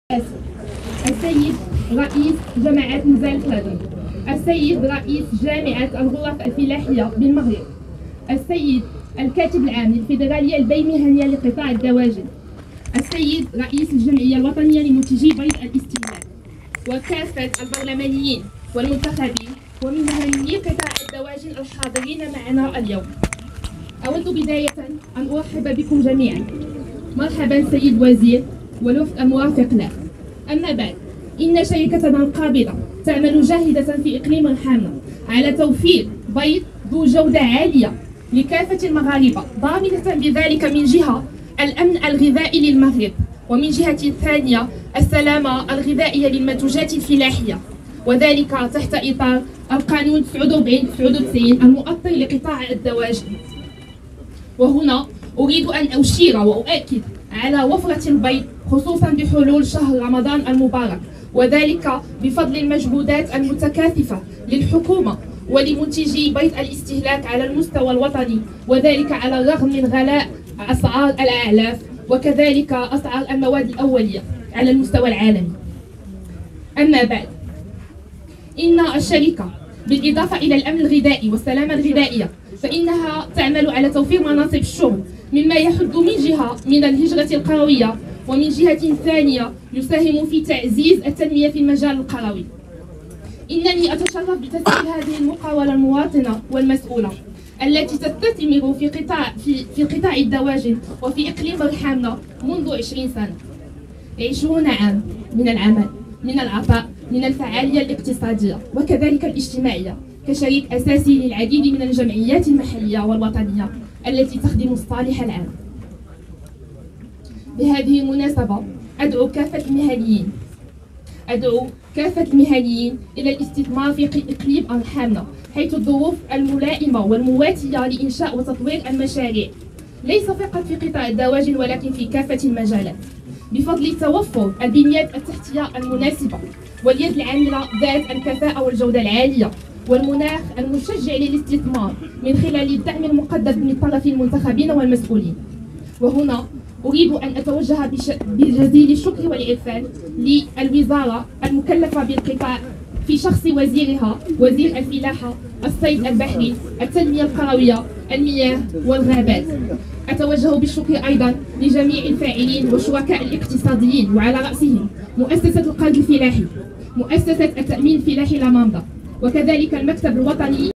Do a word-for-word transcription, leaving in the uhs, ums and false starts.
السيد رئيس جماعة نزال الخلدون، السيد رئيس جامعة الغرف الفلاحية بالمغرب، السيد الكاتب العام للفيدرالية البيمهنية لقطاع الدواجن، السيد رئيس الجمعية الوطنية لمنتجي بيض الاستهلاك، وكافة البرلمانيين والمنتخبين ومن مهنيي قطاع الدواجن الحاضرين معنا اليوم. أود بداية أن أرحب بكم جميعا. مرحبا سيد وزير والوفد المرافق له. أما بعد، إن شركتنا القابضة تعمل جاهدة في إقليم الحامة على توفير بيض ذو جودة عالية لكافة المغاربة، ضامنة بذلك من جهة الأمن الغذائي للمغرب، ومن جهة ثانية السلامة الغذائية للمنتوجات الفلاحية، وذلك تحت إطار القانون تسعة وأربعين تسعة وتسعين المؤطر لقطاع الدواجن. وهنا أريد أن أشير وأؤكد على وفرة البيض خصوصا بحلول شهر رمضان المبارك، وذلك بفضل المجهودات المتكاثفة للحكومة ولمنتجي بيض الاستهلاك على المستوى الوطني، وذلك على الرغم من غلاء أسعار الأعلاف وكذلك أسعار المواد الأولية على المستوى العالمي. أما بعد، إن الشركة بالإضافة إلى الأمن الغذائي والسلامة الغذائية فإنها تعمل على توفير مناصب الشغل، مما يحد من جهة من الهجرة القروية، ومن جهة ثانية يساهم في تعزيز التنمية في المجال القروي. إنني أتشرف بتسجيل هذه المقاولة المواطنة والمسؤولة التي تستثمر في قطاع في, في قطاع الدواجن وفي إقليم الحامة منذ عشرين سنة. عشرون عام من العمل، من العطاء، من الفعالية الاقتصادية وكذلك الاجتماعية، كشريك أساسي للعديد من الجمعيات المحلية والوطنية التي تخدم الصالح العام. بهذه المناسبة أدعو كافة المهنيين أدعو كافة المهنيين إلى الاستثمار في إقليم الحامة، حيث الظروف الملائمة والمواتية لإنشاء وتطوير المشاريع ليس فقط في قطاع الدواجن ولكن في كافة المجالات، بفضل توفر البنيات التحتية المناسبة واليد العاملة ذات الكفاءة والجودة العالية والمناخ المشجع للاستثمار من خلال الدعم المقدم من طرف المنتخبين والمسؤولين. وهنا أريد أن أتوجه بجزيل الشكر والعرفان للوزارة المكلفة بالقطاع في شخص وزيرها وزير الفلاحة، الصيد البحري، التنمية القروية، المياه والغابات. أتوجه بالشكر أيضا لجميع الفاعلين والشركاء الاقتصاديين، وعلى رأسهم مؤسسة القرض الفلاحي، مؤسسة التأمين الفلاحي لاماندا، وكذلك المكتب الوطني